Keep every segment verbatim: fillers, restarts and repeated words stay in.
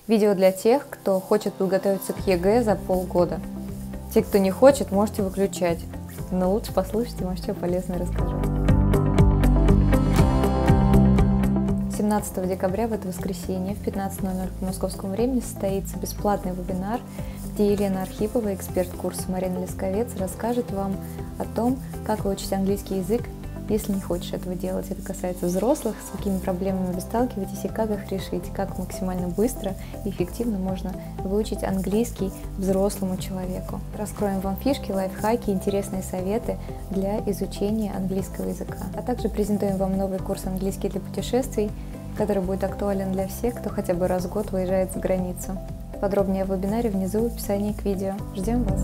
Видео для тех, кто хочет подготовиться к ЕГЭ за полгода. Те, кто не хочет, можете выключать. Но лучше послушайте, может, что полезное расскажу. семнадцатого декабря, в это воскресенье, в пятнадцать ноль ноль по московскому времени состоится бесплатный вебинар, где Елена Архипова, эксперт курса Марина Лисковец, расскажет вам о том, как выучить английский язык, если не хочешь этого делать. Это касается взрослых, с какими проблемами вы сталкиваетесь и как их решить, как максимально быстро и эффективно можно выучить английский взрослому человеку. Раскроем вам фишки, лайфхаки, интересные советы для изучения английского языка. А также презентуем вам новый курс «Английский для путешествий», который будет актуален для всех, кто хотя бы раз в год выезжает за границу. Подробнее о вебинаре внизу в описании к видео. Ждем вас!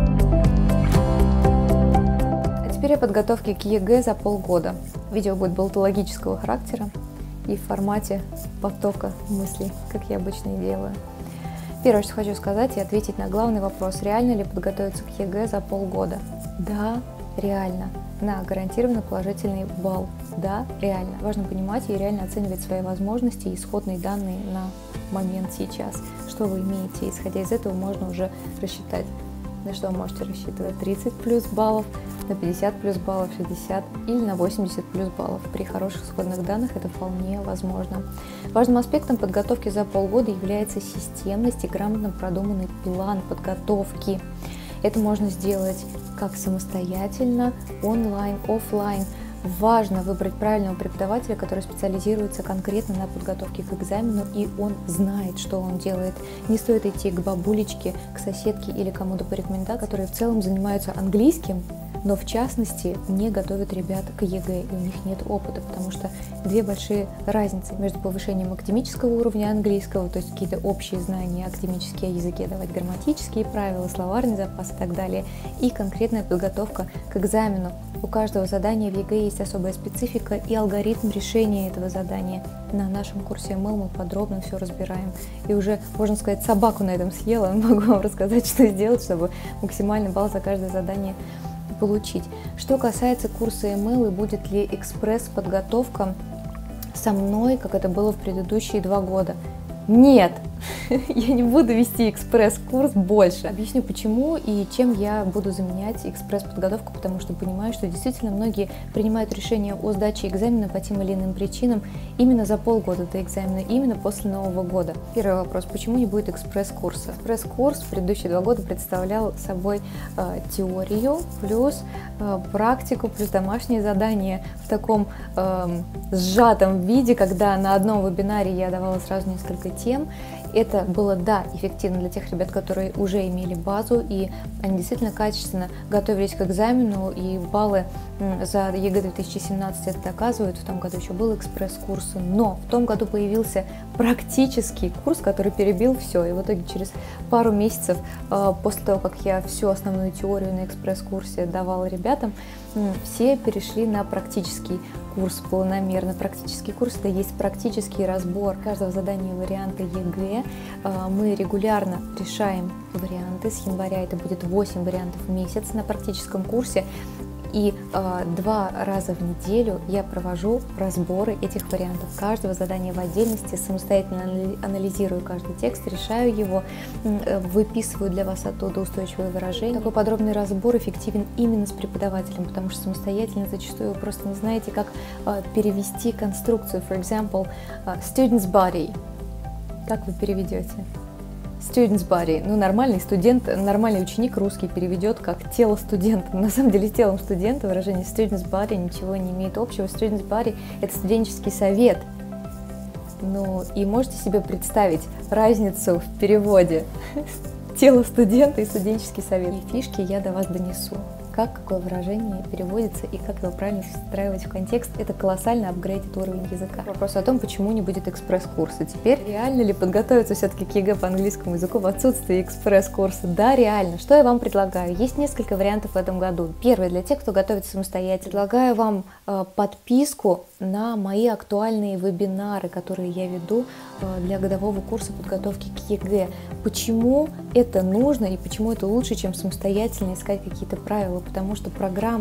Теперь о подготовке к ЕГЭ за полгода. Видео будет болтологического характера и в формате потока мыслей, как я обычно и делаю. Первое, что хочу сказать и ответить на главный вопрос: реально ли подготовиться к ЕГЭ за полгода? Да, реально. На гарантированно положительный балл. Да, реально. Важно понимать и реально оценивать свои возможности и исходные данные на момент сейчас. Что вы имеете? Исходя из этого можно уже рассчитать, на что вы можете рассчитывать: тридцать плюс баллов, на пятьдесят плюс баллов, шестьдесят или на восемьдесят плюс баллов. При хороших исходных данных это вполне возможно. Важным аспектом подготовки за полгода является системность и грамотно продуманный план подготовки. Это можно сделать как самостоятельно, онлайн, офлайн. Важно выбрать правильного преподавателя, который специализируется конкретно на подготовке к экзамену, и он знает, что он делает. Не стоит идти к бабулечке, к соседке или кому-то по рекомендации, которые в целом занимаются английским, но в частности не готовят ребят к ЕГЭ, и у них нет опыта, потому что две большие разницы между повышением академического уровня английского, то есть какие-то общие знания академические о языке, давать грамматические правила, словарный запас и так далее, и конкретная подготовка к экзамену. У каждого задания в ЕГЭ есть особая специфика и алгоритм решения этого задания. На нашем курсе эм эл мы подробно все разбираем. И уже, можно сказать, собаку на этом съела, могу вам рассказать, что сделать, чтобы максимальный балл за каждое задание получить. Что касается курса эм эл и будет ли экспресс-подготовка со мной, как это было в предыдущие два года. Нет! Я не буду вести экспресс-курс больше. Объясню почему и чем я буду заменять экспресс-подготовку, потому что понимаю, что действительно многие принимают решение о сдаче экзамена по тем или иным причинам именно за полгода до экзамена, именно после Нового года. Первый вопрос: почему не будет экспресс-курса? Экспресс-курс в предыдущие два года представлял собой э, теорию плюс э, практику плюс домашние задания в таком э, сжатом виде, когда на одном вебинаре я давала сразу несколько тем. Это было, да, эффективно для тех ребят, которые уже имели базу, и они действительно качественно готовились к экзамену, и баллы за ЕГЭ две тысячи семнадцать это доказывают. В том году еще был экспресс-курс, но в том году появился практический курс, который перебил все, и в итоге через пару месяцев после того, как я всю основную теорию на экспресс-курсе давала ребятам, все перешли на практический курс планомерно. Практический курс — это есть практический разбор каждого задания варианта ЕГЭ. Мы регулярно решаем варианты. С января это будет восемь вариантов в месяц на практическом курсе. И э, два раза в неделю я провожу разборы этих вариантов, каждого задания в отдельности, самостоятельно анализирую каждый текст, решаю его, э, выписываю для вас оттуда устойчивые выражения. Такой подробный разбор эффективен именно с преподавателем, потому что самостоятельно зачастую вы просто не знаете, как э, перевести конструкцию. For example, uh, student's body. Как вы переведете? Student's body. Ну, нормальный студент, нормальный ученик русский переведет как тело студента. На самом деле с телом студента выражение student's body ничего не имеет общего. Student's body – это студенческий совет. Ну, и можете себе представить разницу в переводе тело студента и студенческий совет. И фишки я до вас донесу. Как какое выражение переводится и как его правильно встраивать в контекст, это колоссально апгрейдит уровень языка. Вопрос о том, почему не будет экспресс-курса. Теперь реально ли подготовиться все-таки к ЕГЭ по английскому языку в отсутствии экспресс-курса? Да, реально. Что я вам предлагаю? Есть несколько вариантов в этом году. Первый, для тех, кто готовится самостоятельно, предлагаю вам э, подписку на мои актуальные вебинары, которые я веду э, для годового курса подготовки к ЕГЭ. Почему это нужно и почему это лучше, чем самостоятельно искать какие-то правила? Потому что программа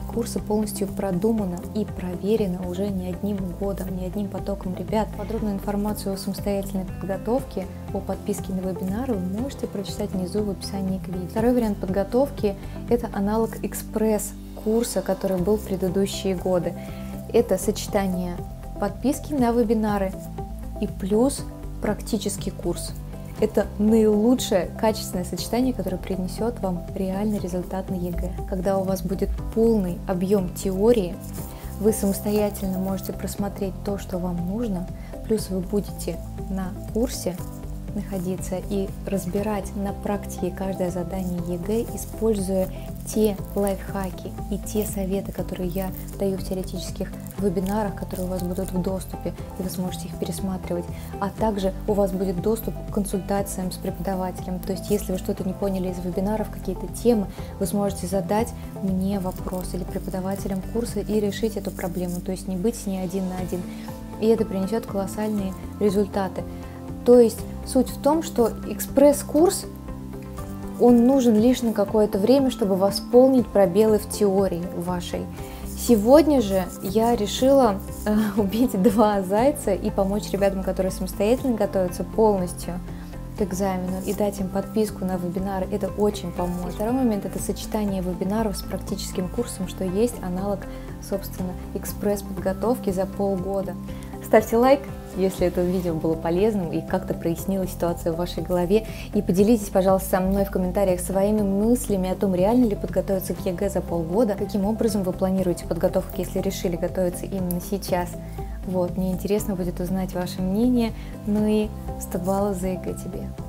курса полностью продумано и проверено уже не одним годом, не одним потоком ребят. Подробную информацию о самостоятельной подготовке, о подписке на вебинары вы можете прочитать внизу в описании к видео. Второй вариант подготовки – это аналог экспресс-курса, который был в предыдущие годы. Это сочетание подписки на вебинары и плюс практический курс. Это наилучшее качественное сочетание, которое принесет вам реальный результат на ЕГЭ. Когда у вас будет полный объем теории, вы самостоятельно можете просмотреть то, что вам нужно, плюс вы будете на курсе находиться и разбирать на практике каждое задание ЕГЭ, используя те лайфхаки и те советы, которые я даю в теоретических вебинарах, которые у вас будут в доступе, и вы сможете их пересматривать. А также у вас будет доступ к консультациям с преподавателем. То есть, если вы что-то не поняли из вебинаров, какие-то темы, вы сможете задать мне вопрос или преподавателям курса и решить эту проблему. То есть, не быть с ней один на один. И это принесет колоссальные результаты. То есть, суть в том, что экспресс-курс, он нужен лишь на какое-то время, чтобы восполнить пробелы в теории вашей. Сегодня же я решила э, убить два зайца и помочь ребятам, которые самостоятельно готовятся полностью к экзамену, и дать им подписку на вебинары. Это очень поможет. Второй момент – это сочетание вебинаров с практическим курсом, что есть аналог, собственно, экспресс-подготовки за полгода. Ставьте лайк, если это видео было полезным и как-то прояснило ситуацию в вашей голове. И поделитесь, пожалуйста, со мной в комментариях своими мыслями о том, реально ли подготовиться к ЕГЭ за полгода, каким образом вы планируете подготовку, если решили готовиться именно сейчас. Вот, мне интересно будет узнать ваше мнение. Ну и сто баллов за ЕГЭ тебе!